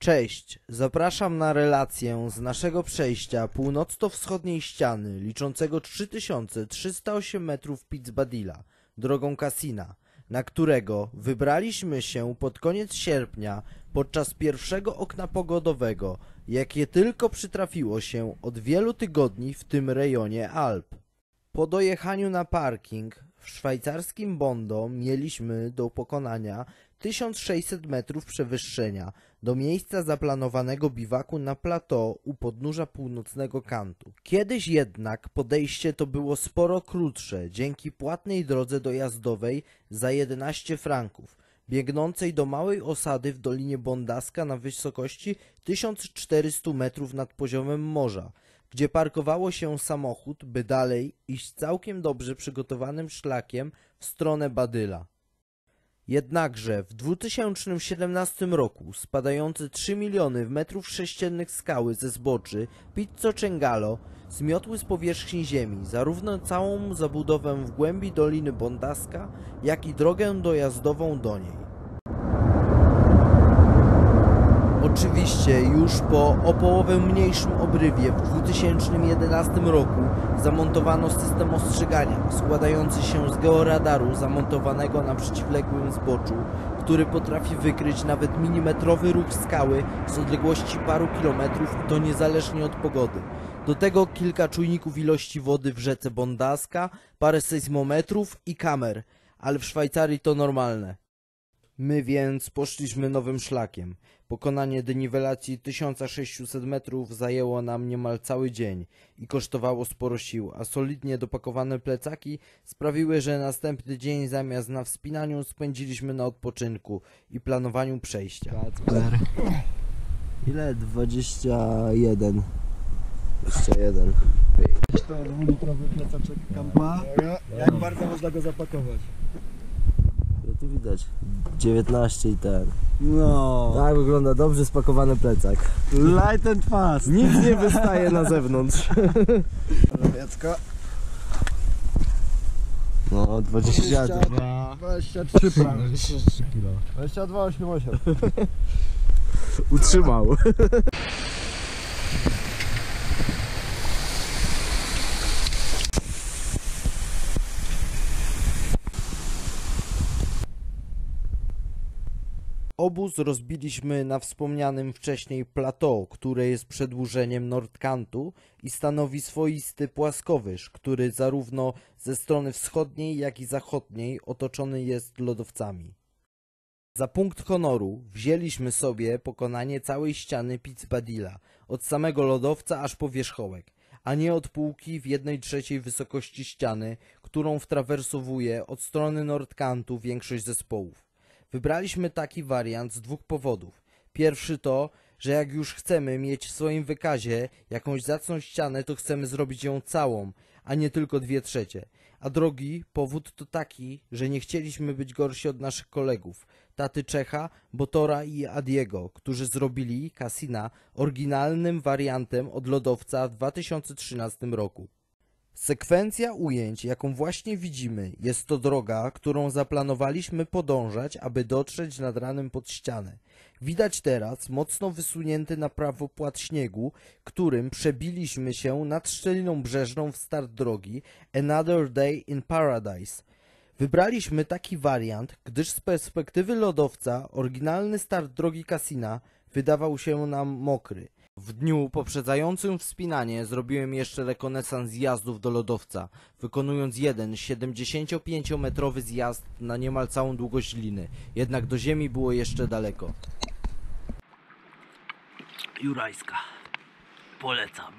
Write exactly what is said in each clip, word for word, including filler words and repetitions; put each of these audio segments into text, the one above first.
Cześć, zapraszam na relację z naszego przejścia północno-wschodniej ściany liczącego trzy tysiące trzysta osiem metrów Piz Badilla drogą Cassina, na którego wybraliśmy się pod koniec sierpnia podczas pierwszego okna pogodowego, jakie tylko przytrafiło się od wielu tygodni w tym rejonie Alp. Po dojechaniu na parking w szwajcarskim Bondo mieliśmy do pokonania tysiąc sześćset metrów przewyższenia do miejsca zaplanowanego biwaku na plateau u podnóża północnego kantu. Kiedyś jednak podejście to było sporo krótsze dzięki płatnej drodze dojazdowej za jedenaście franków, biegnącej do małej osady w Dolinie Bondaska na wysokości tysiąc czterysta metrów nad poziomem morza, gdzie parkowało się samochód, by dalej iść całkiem dobrze przygotowanym szlakiem w stronę Badyla. Jednakże w dwa tysiące siedemnastym roku spadające trzy miliony metrów sześciennych skały ze zboczy Pizzo Cengalo zmiotły z powierzchni ziemi zarówno całą zabudowę w głębi Doliny Bondaska, jak i drogę dojazdową do niej. Oczywiście już po o połowę mniejszym obrywie w dwa tysiące jedenastym roku zamontowano system ostrzegania składający się z georadaru zamontowanego na przeciwległym zboczu, który potrafi wykryć nawet milimetrowy ruch skały z odległości paru kilometrów i to niezależnie od pogody. Do tego kilka czujników ilości wody w rzece Bondaska, parę sejsmometrów i kamer, ale w Szwajcarii to normalne. My więc poszliśmy nowym szlakiem. Pokonanie deniwelacji tysiąc sześćset metrów zajęło nam niemal cały dzień i kosztowało sporo sił, a solidnie dopakowane plecaki sprawiły, że następny dzień zamiast na wspinaniu spędziliśmy na odpoczynku i planowaniu przejścia. Ile? dwadzieścia jeden. Jeszcze jeden. To dwulitrowy plecaczek Kampa. Jak bardzo można go zapakować? Tu widać dziewiętnaście i ten. No. Tak wygląda dobrze spakowany plecak. Light and fast. Nic nie wystaje na zewnątrz. Rawiecka. No dwadzieścia dwa, dwadzieścia trzy prawie. dwadzieścia trzy kilo. dwadzieścia dwa, osiemdziesiąt osiem. utrzymał. Obóz rozbiliśmy na wspomnianym wcześniej plateau, które jest przedłużeniem Nordkantu i stanowi swoisty płaskowyż, który zarówno ze strony wschodniej, jak i zachodniej otoczony jest lodowcami. Za punkt honoru wzięliśmy sobie pokonanie całej ściany Piz Badilla, od samego lodowca aż po wierzchołek, a nie od półki w jednej trzeciej wysokości ściany, którą wtrawersowuje od strony Nordkantu większość zespołów. Wybraliśmy taki wariant z dwóch powodów. Pierwszy to, że jak już chcemy mieć w swoim wykazie jakąś zacną ścianę, to chcemy zrobić ją całą, a nie tylko dwie trzecie. A drugi powód to taki, że nie chcieliśmy być gorsi od naszych kolegów, taty Czecha, Botora i Adiego, którzy zrobili Cassina oryginalnym wariantem od lodowca w dwa tysiące trzynastym roku. Sekwencja ujęć, jaką właśnie widzimy, jest to droga, którą zaplanowaliśmy podążać, aby dotrzeć nad ranem pod ścianę. Widać teraz mocno wysunięty na prawo płat śniegu, którym przebiliśmy się nad szczeliną brzeżną w start drogi Another Day in Paradise. Wybraliśmy taki wariant, gdyż z perspektywy lodowca oryginalny start drogi Cassina wydawał się nam mokry. W dniu poprzedzającym wspinanie zrobiłem jeszcze rekonesans zjazdów do lodowca, wykonując jeden siedemdziesięciopięciometrowy zjazd na niemal całą długość liny, jednak do ziemi było jeszcze daleko. Jurajska. Polecam.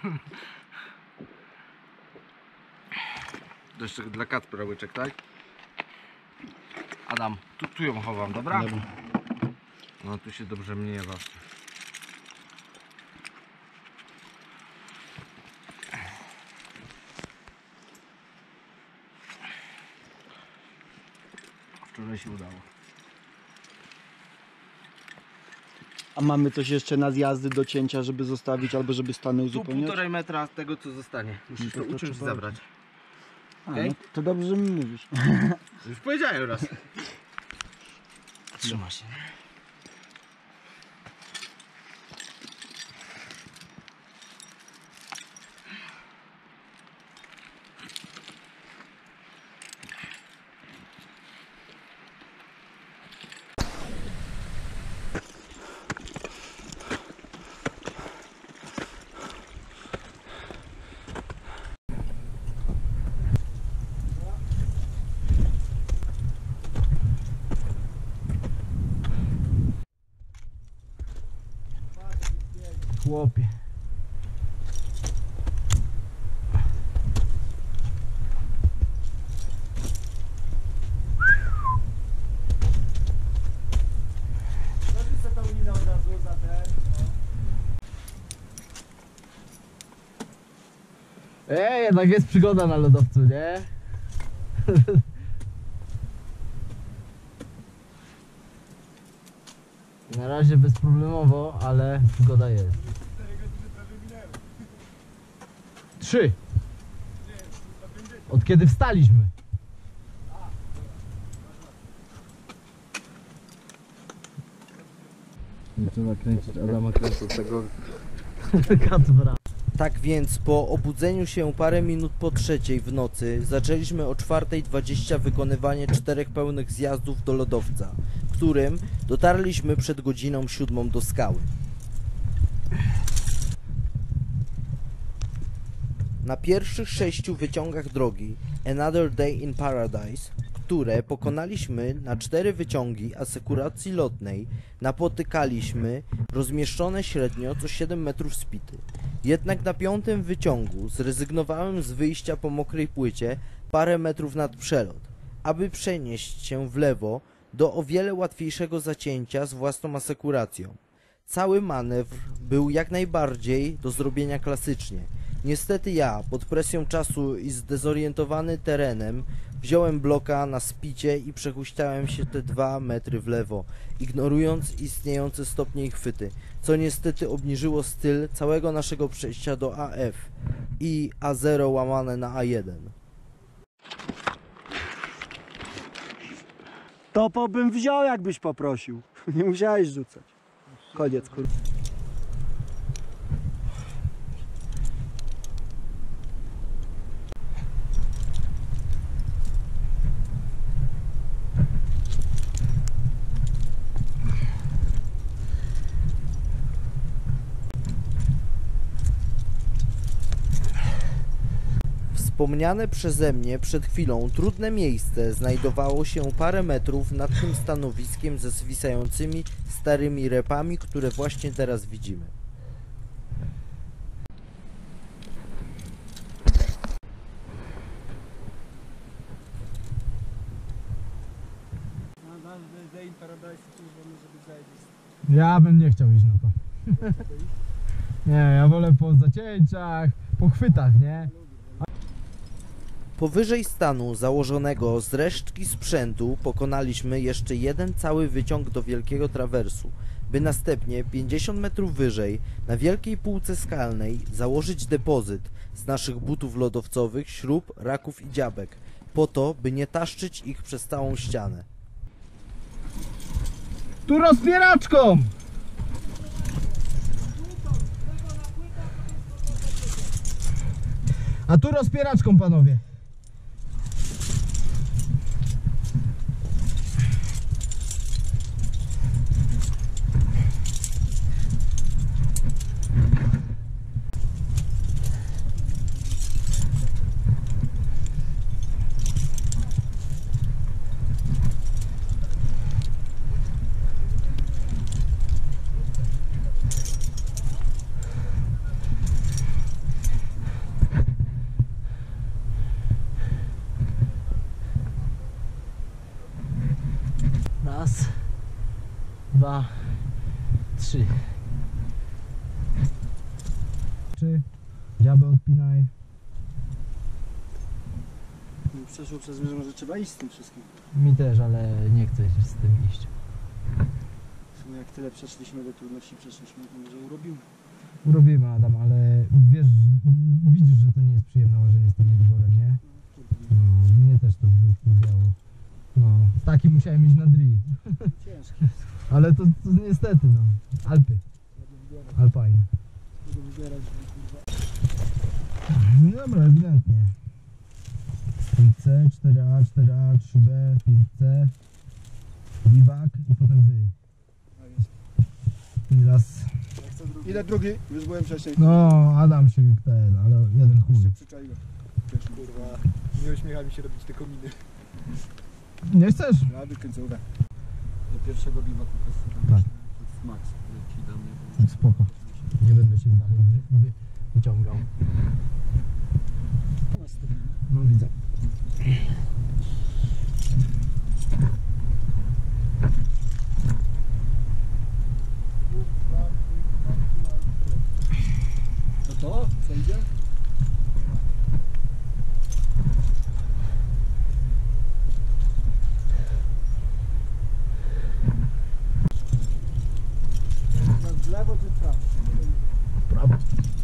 To jeszcze dla Kacpra łyczek, tak? Adam, tu, tu ją chowam, dobra? Dobra. No tu się dobrze mniewa. Wczoraj się udało. A mamy coś jeszcze na zjazdy do cięcia, żeby zostawić albo żeby stanął Tu zupełnie? półtorej metra tego co zostanie. Musisz No to to, to uciąć i trzeba- zabrać. A, Okej? no to dobrze, że mi mówisz. Już powiedziałem raz. Trzyma się. Chłopie. Ej, jednak jest przygoda na lodowcu, nie? Na razie bezproblemowo, ale przygoda jest. Trzy. Od kiedy wstaliśmy. Nie trzeba kręcić Adama kręcącego Kacpra. Tak więc po obudzeniu się parę minut po trzeciej w nocy zaczęliśmy o czwartej dwadzieścia wykonywanie czterech pełnych zjazdów do lodowca, którym dotarliśmy przed godziną siódmą do skały. Na pierwszych sześciu wyciągach drogi Another Day in Paradise, które pokonaliśmy na cztery wyciągi asekuracji lotnej, napotykaliśmy rozmieszczone średnio co siedem metrów spity. Jednak na piątym wyciągu zrezygnowałem z wyjścia po mokrej płycie parę metrów nad przelot, aby przenieść się w lewo do o wiele łatwiejszego zacięcia z własną asekuracją. Cały manewr był jak najbardziej do zrobienia klasycznie. Niestety ja, pod presją czasu i zdezorientowany terenem, wziąłem bloka na spicie i przehuśtałem się te dwa metry w lewo, ignorując istniejące stopnie i chwyty, co niestety obniżyło styl całego naszego przejścia do A F i A zero łamane na A jeden. Topo bym wziął, jakbyś poprosił. Nie musiałeś rzucać. Koniec, kurwa. Wspomniane przeze mnie przed chwilą trudne miejsce znajdowało się parę metrów nad tym stanowiskiem ze zwisającymi starymi repami, które właśnie teraz widzimy. Ja bym nie chciał iść na to. Nie, ja wolę po zacięciach, po chwytach, nie? Powyżej stanu założonego z resztki sprzętu pokonaliśmy jeszcze jeden cały wyciąg do wielkiego trawersu, by następnie pięćdziesiąt metrów wyżej na wielkiej półce skalnej założyć depozyt z naszych butów lodowcowych, śrub, raków i dziabek, po to, by nie taszczyć ich przez całą ścianę. Tu rozpieraczką! A tu rozpieraczką, panowie. Raz, dwa, trzy. Trzy. Dziaby odpinaj. Przeszło przez mnie, że może trzeba iść z tym wszystkim. Mi też, ale nie chcę z tym iść. W sumie jak tyle przeszliśmy, do trudności przeszliśmy, to może urobimy. Urobimy, Adam, ale wiesz, widzisz, że to nie jest przyjemne łożenie z tym odworem, nie? No, mnie też to wkurwiało. No, z takim musiałem iść na dri. Ciężkie. Ale to, to niestety, no. Alpy. Alpine. Będę wybierać, kurwa. No dobra, ewidentnie. pięć C, cztery A, cztery A, trzy B, pięć C, biwak i potem wy. I raz. Ile drugi? Już byłem wcześniej. No, Adam się ten, ale jeden chuj. Się przyczaiłem. Kurwa. Nie uśmiecha mi się robić te kominy. Nie chcesz? Rady końcówek. Do pierwszego biwaku to jest Tak. max, który ci damy. Spoko. Nie będę się dalej wy, wy, wyciągał. No widzę. To to? Co idzie? W lewo czy w prawo? Prawo.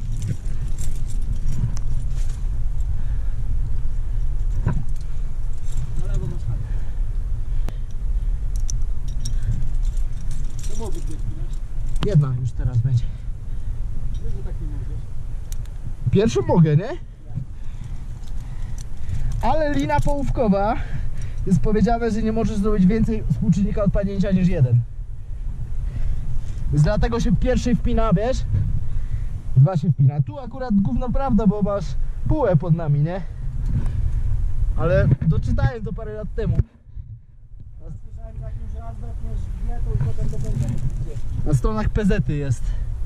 Na lewo masz fajnie. To mogę dwie chwilę. Jedna już teraz będzie. Wiesz, że tak nie możesz. Pierwszy mogę, nie? Ale lina połówkowa jest powiedziane, że nie możesz zrobić więcej współczynnika odpadnięcia niż jeden. Więc dlatego się pierwszy wpina, wiesz? Dwa się wpina. Tu akurat gówno prawda, bo masz półę pod nami, nie? Ale doczytałem to parę lat temu. Słyszałem, że jak już raz wepniesz dwie, to już potem do końca nie pójdzie. Na stronach P Z y jest.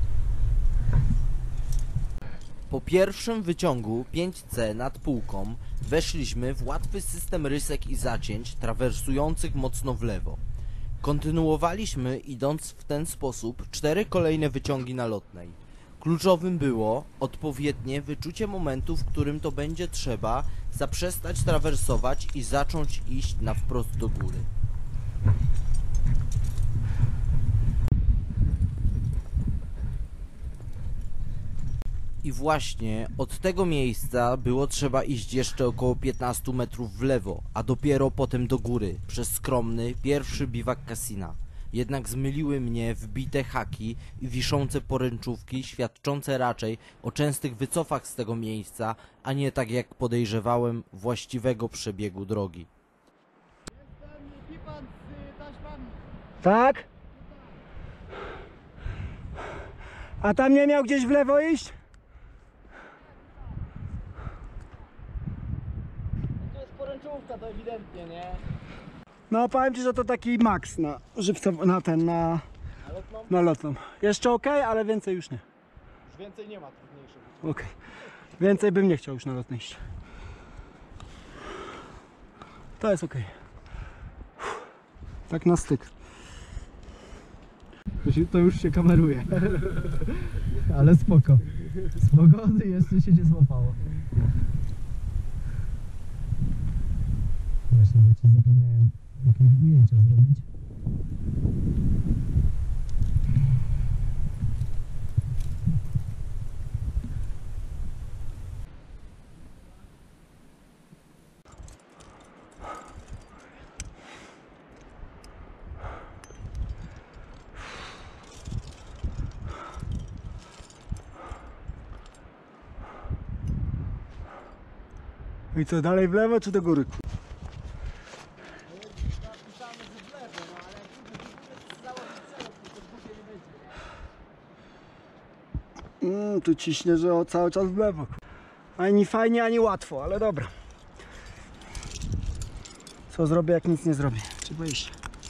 Po pierwszym wyciągu pięć C nad półką weszliśmy w łatwy system rysek i zacięć trawersujących mocno w lewo. Kontynuowaliśmy idąc w ten sposób cztery kolejne wyciągi nalotnej. Kluczowym było odpowiednie wyczucie momentu, w którym to będzie trzeba zaprzestać trawersować i zacząć iść na wprost do góry. I właśnie od tego miejsca było trzeba iść jeszcze około piętnaście metrów w lewo, a dopiero potem do góry, przez skromny, pierwszy biwak Cassina. Jednak zmyliły mnie wbite haki i wiszące poręczówki, świadczące raczej o częstych wycofach z tego miejsca, a nie, tak jak podejrzewałem, właściwego przebiegu drogi. Tak? A tam nie miał gdzieś w lewo iść? To jest poręczówka, to ewidentnie, nie? No powiem ci, że to taki maks na żywcow, na ten, na, na lotną. Jeszcze ok, ale więcej już nie. Już więcej nie ma trudniejszych. Ok. Więcej bym nie chciał już na lotnej iść. To jest ok. Tak na styk. To, się, to już się kameruje. Ale spoko. Spoko, jeszcze się nie złapało. Właśnie, bo ci zapomniałem jakieś ujęcia zrobić. I co, dalej w lewo czy do góry? Mm, tu ciśnie, że o, cały czas w lewo. Ani fajnie, ani łatwo, ale dobra. Co zrobię, jak nic nie zrobię? Trzeba iść.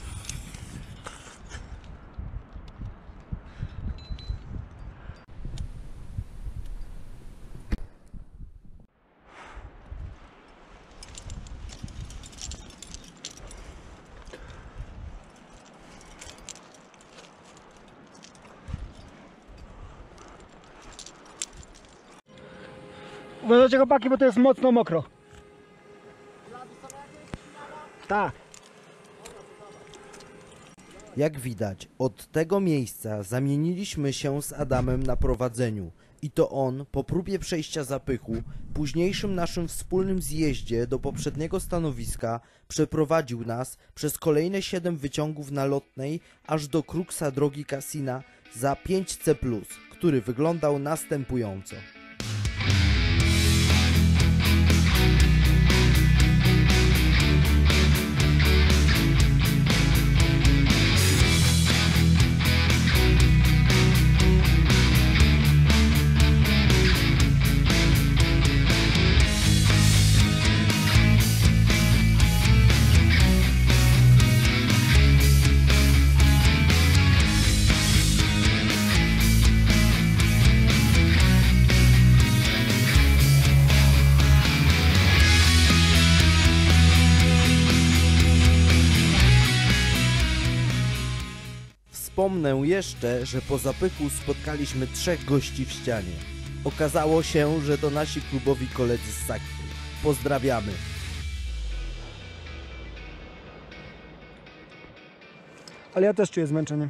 Uważajcie, chłopaki, bo to jest mocno mokro. Tak. Jak widać, od tego miejsca zamieniliśmy się z Adamem na prowadzeniu i to on, po próbie przejścia zapychu, późniejszym naszym wspólnym zjeździe do poprzedniego stanowiska, przeprowadził nas przez kolejne siedem wyciągów nalotnej aż do kruksa drogi Cassina za pięć C plus, który wyglądał następująco. Wspomnę jeszcze, że po zapychu spotkaliśmy trzech gości w ścianie. Okazało się, że to nasi klubowi koledzy z Sakry. Pozdrawiamy. Ale ja też czuję zmęczenie.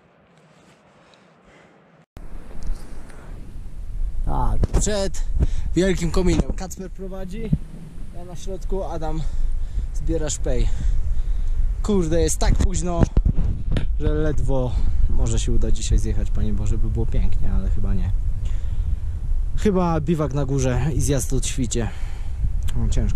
Tak, przed wielkim kominem Kacper prowadzi, ja na środku, Adam zbiera szpej. Kurde, jest tak późno, że ledwo może się uda dzisiaj zjechać, Panie Boże, by było pięknie, ale chyba nie. Chyba biwak na górze i zjazd od świcie. No, ciężko.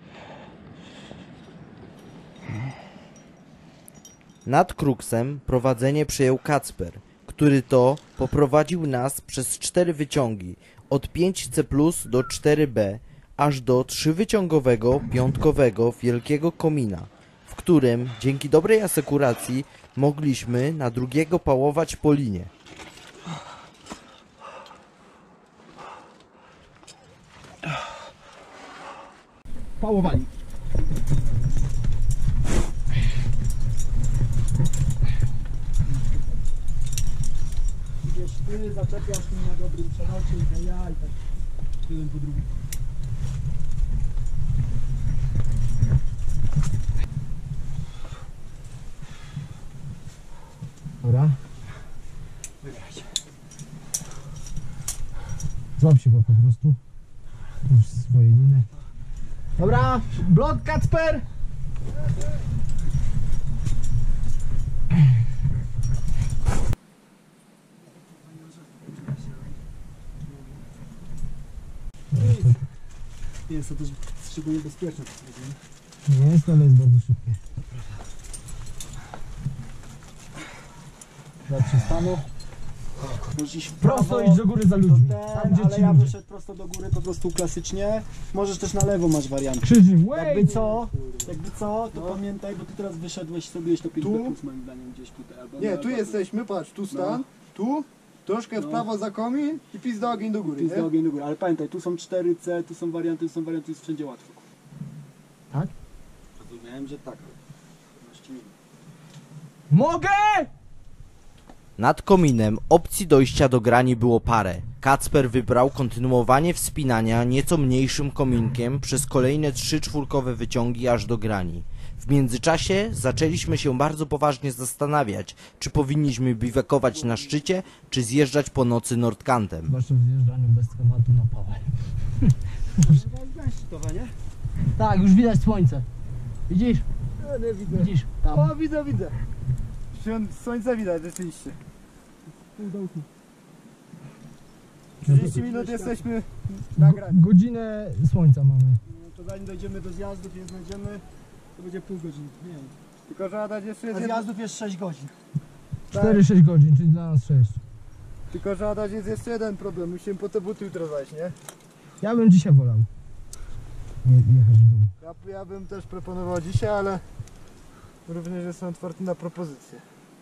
Nad Kruksem prowadzenie przejął Kacper, który to poprowadził nas przez cztery wyciągi, od pięć C plus do cztery B, aż do trzywyciągowego, piątkowego wielkiego komina, w którym dzięki dobrej asekuracji mogliśmy na drugiego pałować po linie. Pałowali. Wiesz, ty zaczepiasz mnie na dobrym przelocie, to ja i tak jeden po drugim. Dobra. Złap się go po prostu. Już swoje liny. Dobra, blok Kacper! Nie jest to też szczególnie bezpieczne. Nie jest, ale jest bardzo szybkie. Za przystanów. Możesz iść w Prosto prawo, idź do góry za ludźmi. to Tam, ten, gdzie ale ci ja ludzie. bym szedł prosto do góry, po prostu klasycznie. Możesz też na lewo, masz wariantę. Krzyżym, Jakby co, jakby co, to pamiętaj, bo ty teraz wyszedłeś, zrobiłeś to pięć Tu? plus moim zdaniem gdzieś tutaj. Albo Nie, na- tu jesteśmy, patrz, tu stan, tu, troszkę w No. prawo za komin i pizda ogień do góry, Pizda nie? ogień do góry, ale pamiętaj, tu są cztery C, tu są warianty, tu są warianty, jest wszędzie łatwo. Tak? Rozumiałem, że tak. Właściwie. Mogę! Nad kominem opcji dojścia do grani było parę. Kacper wybrał kontynuowanie wspinania nieco mniejszym kominkiem przez kolejne trzy czwórkowe wyciągi aż do grani. W międzyczasie zaczęliśmy się bardzo poważnie zastanawiać, czy powinniśmy biwakować na szczycie, czy zjeżdżać po nocy Nordkantem. Zwłaszcza w zjeżdżaniu bez schematu na pałę. nie? Tak, już widać słońce. Widzisz? Ja nie widzę. Widzisz? Tam. O, widzę, widzę. Słońce widać, rzeczywiście. trzydzieści minut jesteśmy na granicy. Godzinę słońca mamy. No to zanim dojdziemy do zjazdów, je znajdziemy, to będzie pół godziny. Nie wiem. Tylko że Adaś jeszcze A jest jeden, zjazdów jest sześć godzin. cztery sześć godzin, czyli dla nas sześć. tylko że Adaś jest jeszcze jeden problem, musimy po te buty jutro zajść, nie? Ja bym dzisiaj wolał je, jechać w dół. Ja, ja bym też proponował dzisiaj, ale również jestem otwarty na propozycje.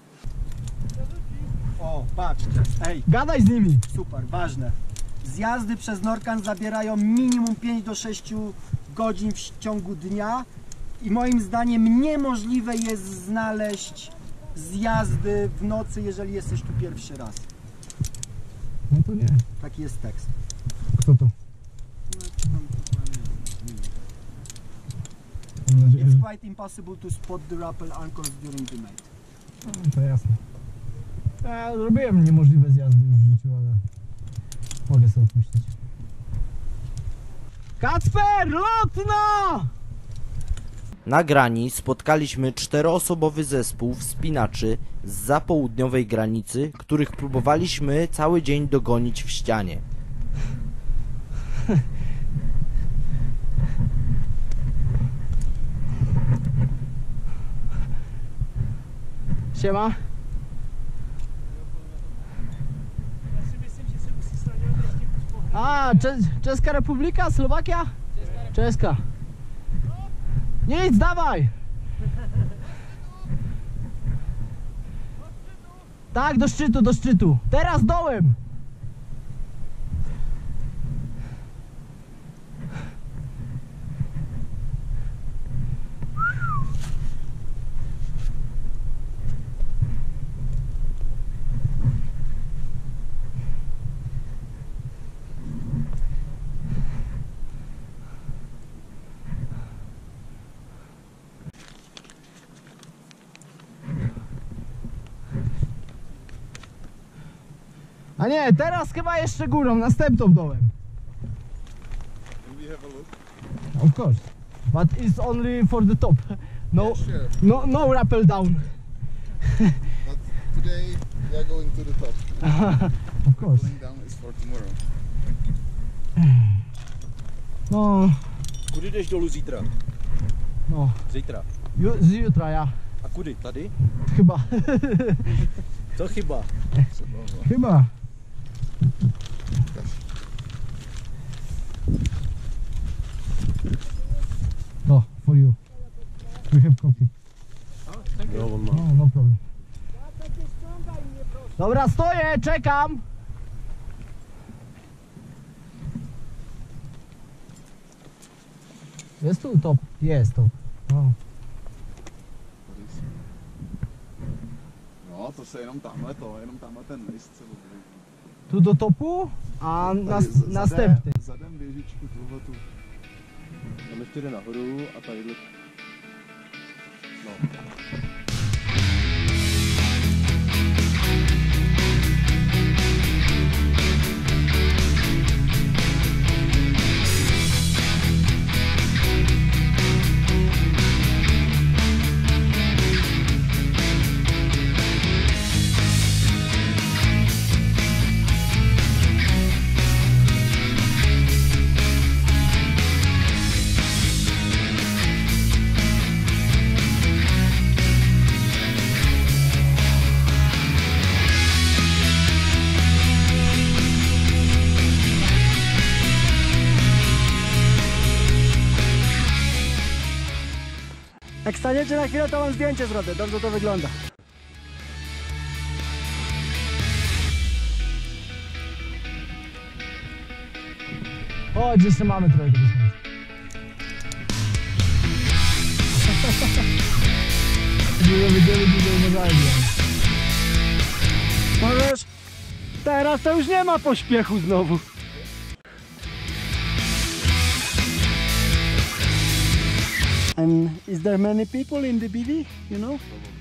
O, patrz, ej, Gadaj z nimi! super, ważne. Zjazdy przez Nordkan zabierają minimum pięć do sześciu godzin w ciągu dnia i moim zdaniem niemożliwe jest znaleźć zjazdy w nocy, jeżeli jesteś tu pierwszy raz. No to nie. Taki jest tekst. Kto to? Mam nadzieję, że... It's quite impossible to spot the rappel anchors during the night. No, to jasne. Ja zrobiłem niemożliwe zjazdy już w życiu, ale mogę sobie odpuścić. Kacper, lotna! Na grani spotkaliśmy czteroosobowy zespół wspinaczy z zapołudniowej granicy, których próbowaliśmy cały dzień dogonić w ścianie. Siema. A, Cze Czeska Republika? Słowakia? Czeska. Nic, dawaj! Tak, do szczytu, do szczytu. Teraz dołem! A nie, teraz chyba jeszcze górą, następną dołem. Will we have a look? Of course. But it's only for the top. No, Yeah, sure. no, no rappel down. But today we are going to the top. Of course. Going down is for tomorrow. No, Kudy jdeš dolů zítra? no. Zítra. Ju, z jutra ja. A kudy? Tady? Chyba. Co chyba? Chyba. No, for you. We have coffee. Jo, on má. No, no problem. Dobra, stoję, czekam. Jest tu top? Jest top. No. No, to se jenom tamhle to, jenom tamhle ten list se objeví. Tu do topu, a nas, Tady za- następny. Zadem, zadem věžičku tuhletu. Tam ještě jde nahoru a tadyhle. No. Jak staniecie na chwilę, to wam zdjęcie zrobię. Dobrze to wygląda. Chodź, jeszcze mamy trochę tego słońca. Nie będziemy dzisiaj uważali. Możesz? Teraz to już nie ma pośpiechu znowu. And is there many people in the B D, you know?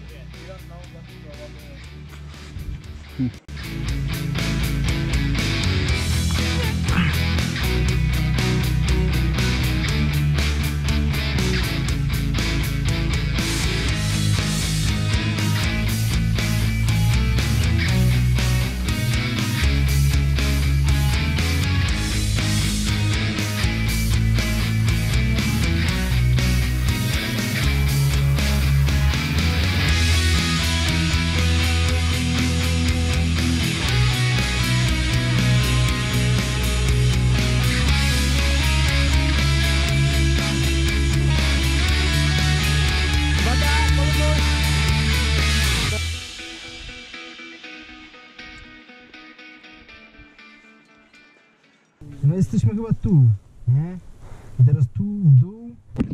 No jesteśmy chyba tu, nie? I teraz tu w dół.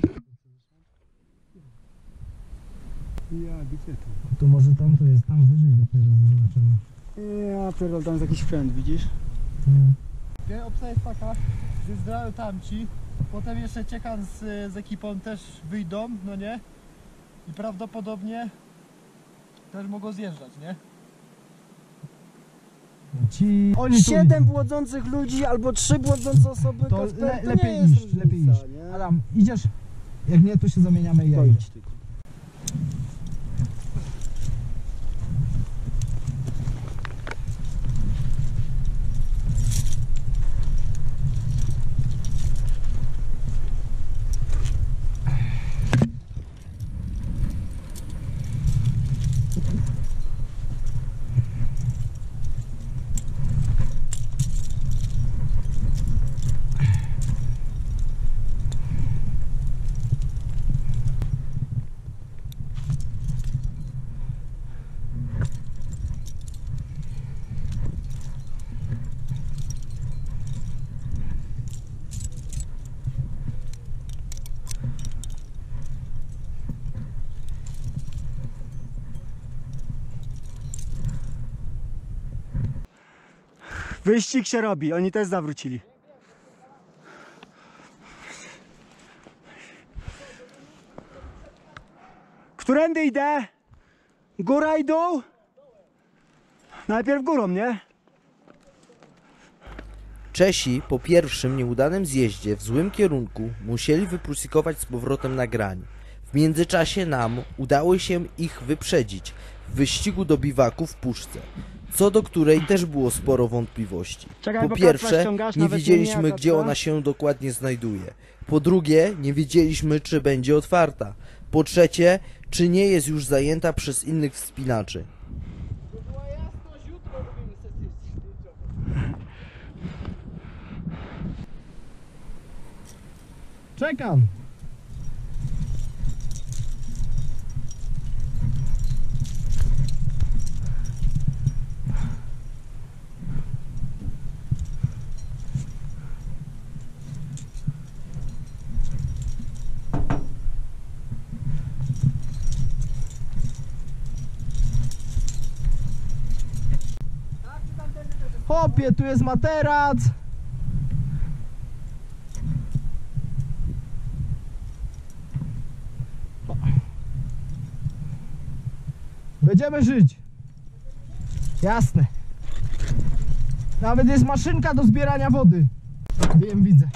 Ja, gdzie tu? To może tam to jest, tam wyżej dopiero zobaczymy. Ja pierdolę, tam jest jakiś sprzęt, widzisz? Nie. Opcja jest taka, że zdrają tamci, potem jeszcze Ciekan z, z ekipą też wyjdą, no nie? I prawdopodobnie też mogą zjeżdżać, nie? Ci... Oni tu Siedem idą. błądzących ludzi albo trzy błądzące osoby, To Kasper, le, to lepiej nie jest iść, różnica, lepiej iść. nie? Adam, idziesz? Jak nie, to się zamieniamy i ja To idę. idź tylko. Wyścig się robi, oni też zawrócili. Którędy idę? Góra i dół? Najpierw górą, nie? Czesi po pierwszym nieudanym zjeździe w złym kierunku musieli wyprusikować z powrotem na grań. W międzyczasie nam udało się ich wyprzedzić w wyścigu do biwaku w Puszce, co do której też było sporo wątpliwości. Czekaj, Po bo pierwsze, Kacpra ściągasz, nie nawet wiedzieliśmy, nie gdzie Kacpra. ona się dokładnie znajduje. Po drugie, nie wiedzieliśmy, czy będzie otwarta. Po trzecie, czy nie jest już zajęta przez innych wspinaczy. Czekam. Hopie, tu jest materac. Będziemy żyć. Jasne. Nawet jest maszynka do zbierania wody. Wiem, widzę.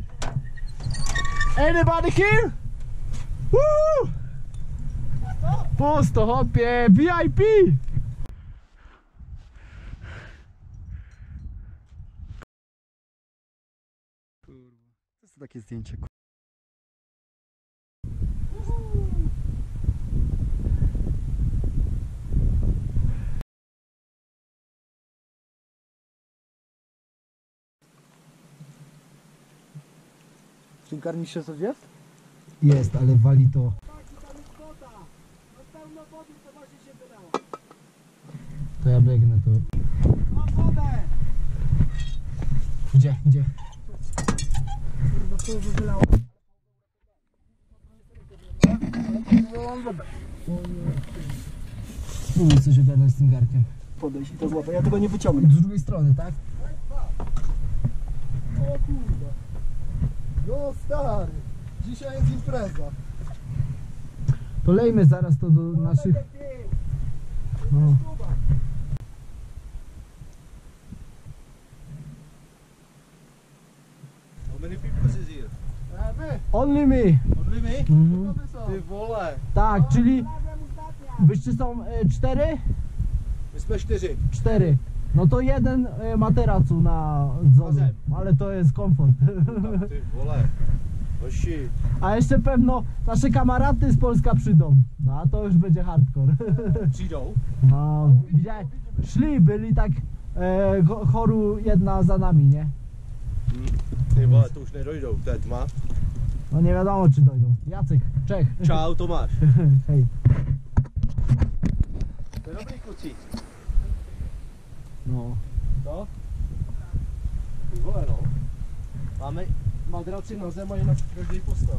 Anybody here? Woo! Pusto, hopie, V I P. To jest takie zdjęcie. Czy garnisz się coś jest? Jest, ale wali to. To ja biegnę to. Mam wodę! Gdzie, gdzie? Do połowy wylało. Spróbuj coś ogarnąć z tym garkiem. Podejść i to złapę. Ja tego nie wyciągnę. Z drugiej strony, tak? O kurde. No stary. Dzisiaj jest impreza. To lejmy zaraz to do naszych... No. How many people is here? Only me. Only me? Mhm. Ty vole. Tak, czyli... Wyście są e, cztery? My jsme čtyři. Cztery. No to jeden e, materacu na dole. Razem. Ale to jest komfort. Ty vole. Hoši. A jeszcze pewno nasze kamaraty z Polska przyjdą. No a to już będzie hardcore. Přijdou. No, widziałem, szli, byli tak e, cho- choru jedna za nami, nie? Ty vole, to už nedojdou, to je tma. No nie wiadomo czy dojdą. Jacek, Czech. Čau Tomáš. Hej. To je dobrý kluci. No. Co? Ty vole no. Máme madraci na zem a je na každý postel.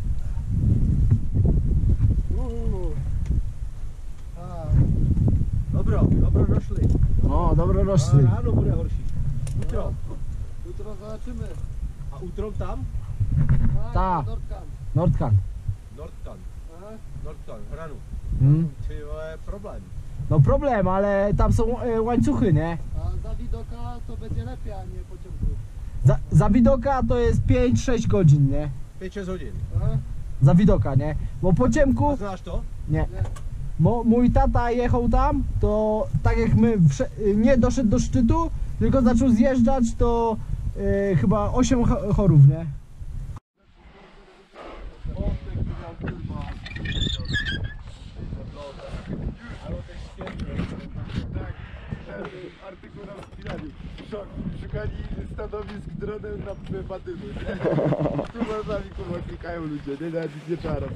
Uuu. A, Dobro, dobro došli. No, dobro A rośli. ráno bude horší. Utro. jutro zobaczymy. A utro tam? Ta. Nordkan. Nordkan. Nordkan. A? Nordkan, hranu. Mm. Ty vole, problém. No problem, ale tam są e, łańcuchy, nie? A za widoka to będzie lepiej, a nie pociągu. Za, za widoka to jest pięć sześć godzin, nie? pięć šest hodin. A? Za widoka, nie? Bo po A ciemku, znáš to? nie. Mo, mój tata jechał tam, to tak jak my wsze, nie doszedł do szczytu, tylko zaczął zjeżdżać, to e, chyba osiem cho- chorów, nie? Artykuł na wspinaniu. Szok. Szukali stanowisk dronem na badyny. Kurwa z nami kurwa klikają ludzie, nie? Nawet nic nie trzeba robić.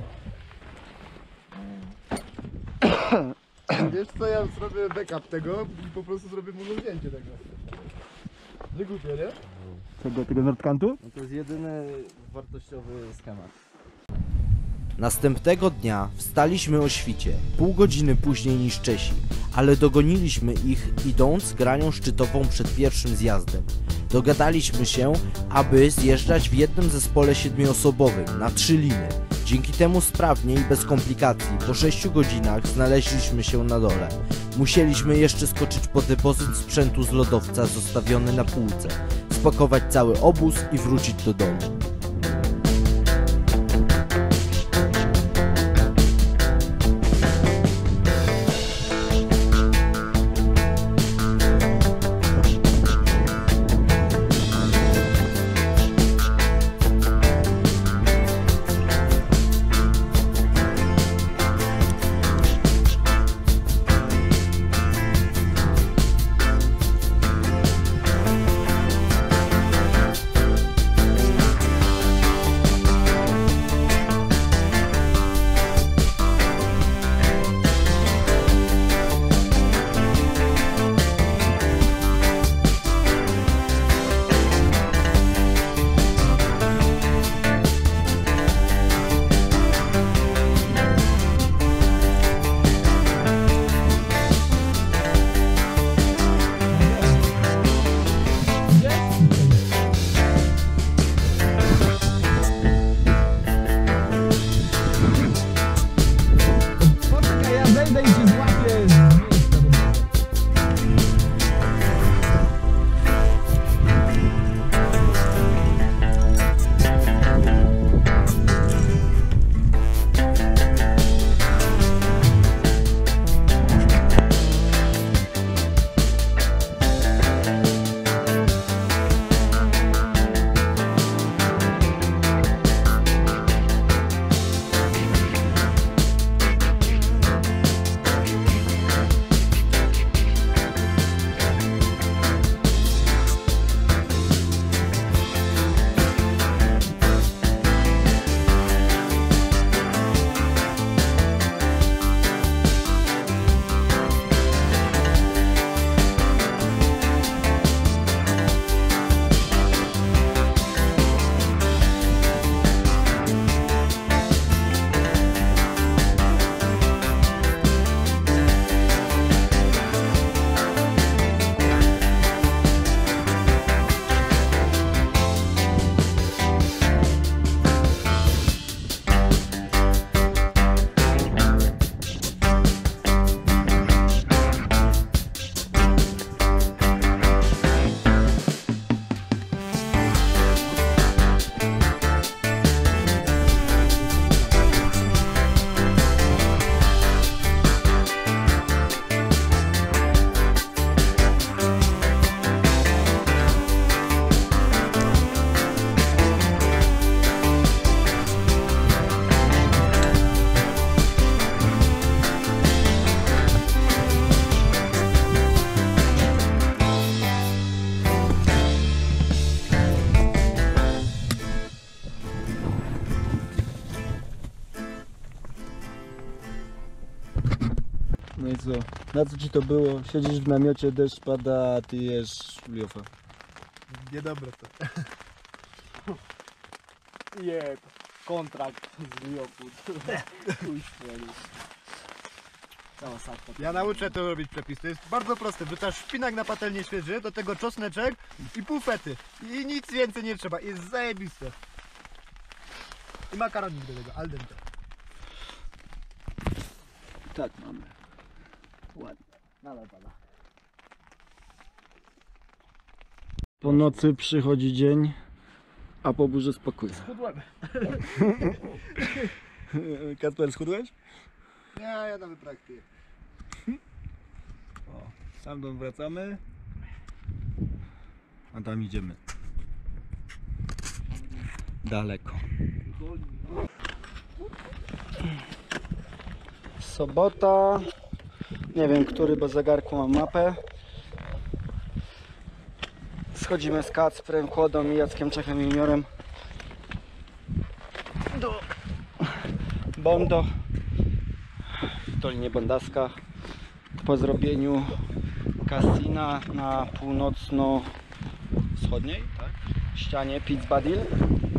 Wiesz co, ja zrobię backup tego i po prostu zrobię mu zdjęcie tego. Nie głupie, nie? Tego, tego Nordkantu? No to jest jedyny wartościowy schemat. Następnego dnia wstaliśmy o świcie, pół godziny później niż Czesi, ale dogoniliśmy ich idąc granią szczytową przed pierwszym zjazdem. Dogadaliśmy się, aby zjeżdżać w jednym zespole siedmioosobowym na trzy liny. Dzięki temu sprawnie i bez komplikacji po sześciu godzinach znaleźliśmy się na dole. Musieliśmy jeszcze skoczyć po depozyt sprzętu z lodowca zostawiony na półce. spakować cały obóz i wrócić do domu. Poczekaj, ja zejdę i cię złapię z miejsca. No i co? Na co ci to było? Siedzisz w namiocie, deszcz pada, a ty jesz liofa. Niedobre to. Nie, kontrakt z Liopu. Cała sakwa. Ja nauczę to robić przepis. To jest bardzo proste. Wrzucasz szpinak na patelnię świeży, do tego czosneczek i pół fety. I nic więcej nie trzeba. Jest zajebiste. I makaronik do tego, al dente. Tak mamy. Nadal pada. Po nocy przychodzi dzień, a po burzy spokój. Schudłem. Kacper, schudłeś? Nie, ja nawet praktykuję. O, stamtąd wracamy, a tam idziemy. Daleko. Sobota. Nie wiem, który, bo zegarku mam mapę. Schodzimy z Kacprem, Kłodą i Jackiem Czechem Juniorem do Bondo w Dolinie Bondaska po zrobieniu kasina na północno-wschodniej, tak? ścianie Piz Badil.